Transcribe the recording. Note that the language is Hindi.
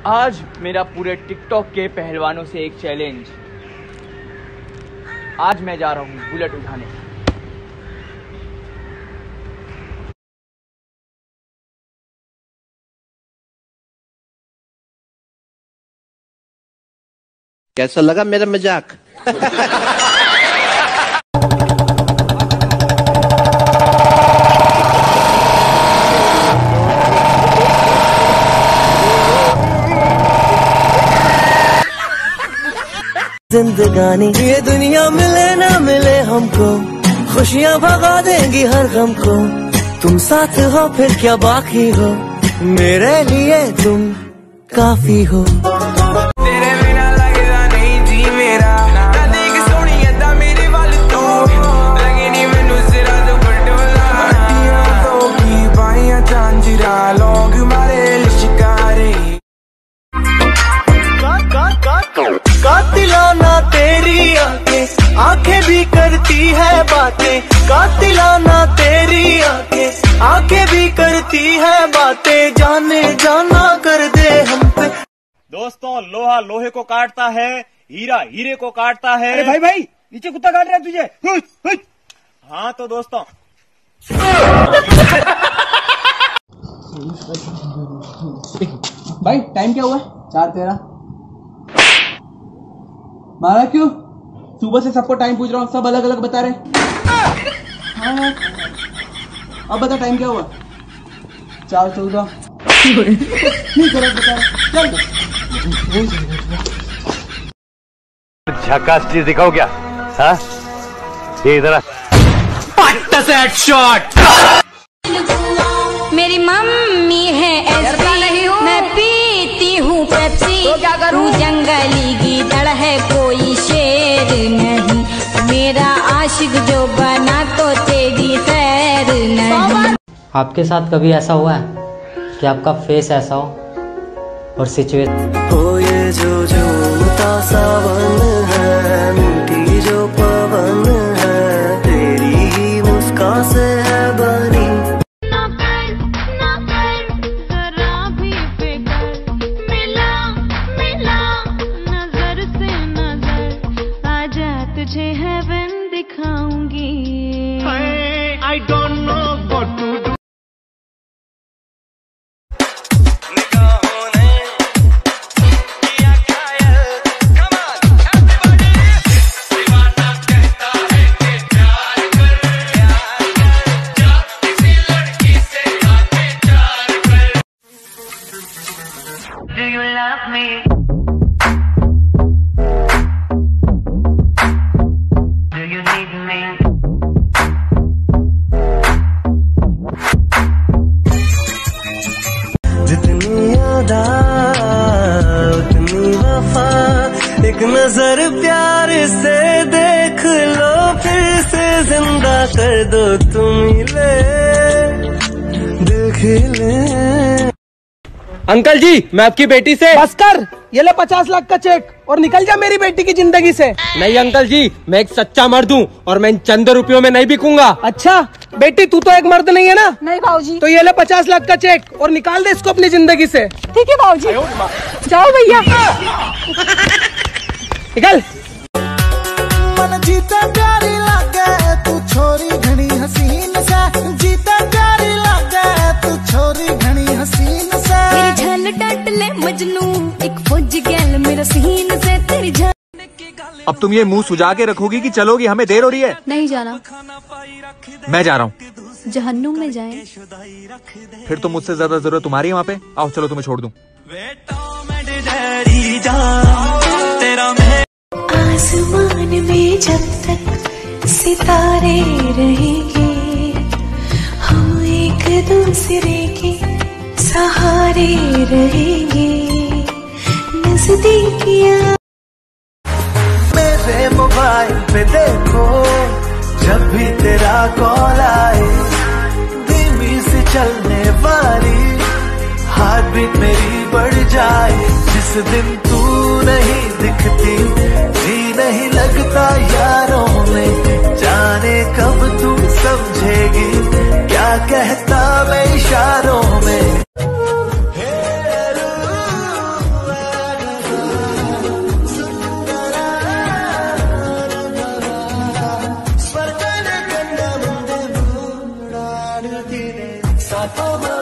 आज मेरा पूरे टिकटॉक के पहलवानों से एक चैलेंज। आज मैं जा रहा हूँ बुलेट उठाने। कैसा लगा मेरा मजाक? जिंदगानी ये दुनिया मिले ना मिले हमको, खुशियाँ भगा देंगी हर गम को। तुम साथ हो फिर क्या बाकी हो, मेरे लिए तुम काफी हो। तेरे बिना लगदा नहीं जी मेरा, ना देख सोनी अदा मेरे वाल तू लगे नहीं मैनू सिरा तो पटोला। तो की बाइयां झांझरा लोग मारे लिशकारे। कातिलाना तेरी आंखें भी करती है बातें, कातिलाना तेरी आंखें भी करती है बातें। जाने जाना कर दे हम पे। दोस्तों, लोहा लोहे को काटता है, हीरा हीरे को काटता है। अरे भाई नीचे कुत्ता काट रहा है तुझे। हाँ तो दोस्तों, भाई टाइम क्या हुआ है? 4:13। मारा क्यों? सुबह से सबको टाइम पूछ रहा हूँ, सब अलग अलग बता रहे। हाँ अब बता टाइम क्या हुआ? 4:14। नहीं गलत बता रहे। झकास चीज दिखाओ क्या? हाँ ये इधर शॉट। मेरी मम्मी है ऐसी, मैं पीती हूँ पेप्सी। तो क्या करूँ? जंगली गीदड़ है कोई शेर नहीं, मेरा आशिक जो बना तो तेरी खैर नहीं। आपके साथ कभी ऐसा हुआ है कि आपका फेस ऐसा हो और सिचुएशन हो ये जो सावन है, मीठी जो पवन है, तेरी ही मुस्कान से है बनी। तुझे हेवन दिखाऊंगी। I don't know what to do. Do you love me? उतनी वफा, एक नजर प्यार से देख लो, फिर से जिंदा कर दो तुम ले दिल खिले। अंकल जी, मैं आपकी बेटी से। बस कर, ये ले 50 लाख का चेक और निकल जा मेरी बेटी की जिंदगी से। नहीं अंकल जी, मैं एक सच्चा मर्द हूँ और मैं इन चंद रुपयों में नहीं बिकूंगा। अच्छा बेटी, तू तो एक मर्द नहीं है ना? नहीं भाऊजी। तो ये ले 50 लाख का चेक और निकाल दे इसको अपनी जिंदगी से। ठीक है भाऊजी, जाओ भैया। निकल। मन जीते प्यारी लागे तू छोरी घनी हसीन से, जीते प्यारी लागे तू छोरी घनी हसीन से। तेरी झल डांट ले मजनू, एक फौज गैल मेरा सीन से। तेरी झल। अब तुम ये मुंह सुजा के रखोगी कि चलोगी? हमें देर हो रही है। नहीं जाना। मैं जा रहा हूँ। जहन्नुम में जाएं। फिर तो मुझसे ज्यादा जरूरत तुम्हारी है वहाँ पे। आओ चलो तुम्हें छोड़ दूं। आसमान में जब तक सितारे रहेंगे, हम एक दूसरे के सहारे रहेंगे। नजदीकियां मेरे मोबाइल पे देखो, जब भी तेरा कॉल आए, धीमी से चलने वाली हार्ट बीट मेरी बढ़ जाए। जिस दिन तू नहीं दिखती, जी नहीं लगता यारों में, जाने कब तू समझेगी क्या कहता मैं इशारों में। बातों में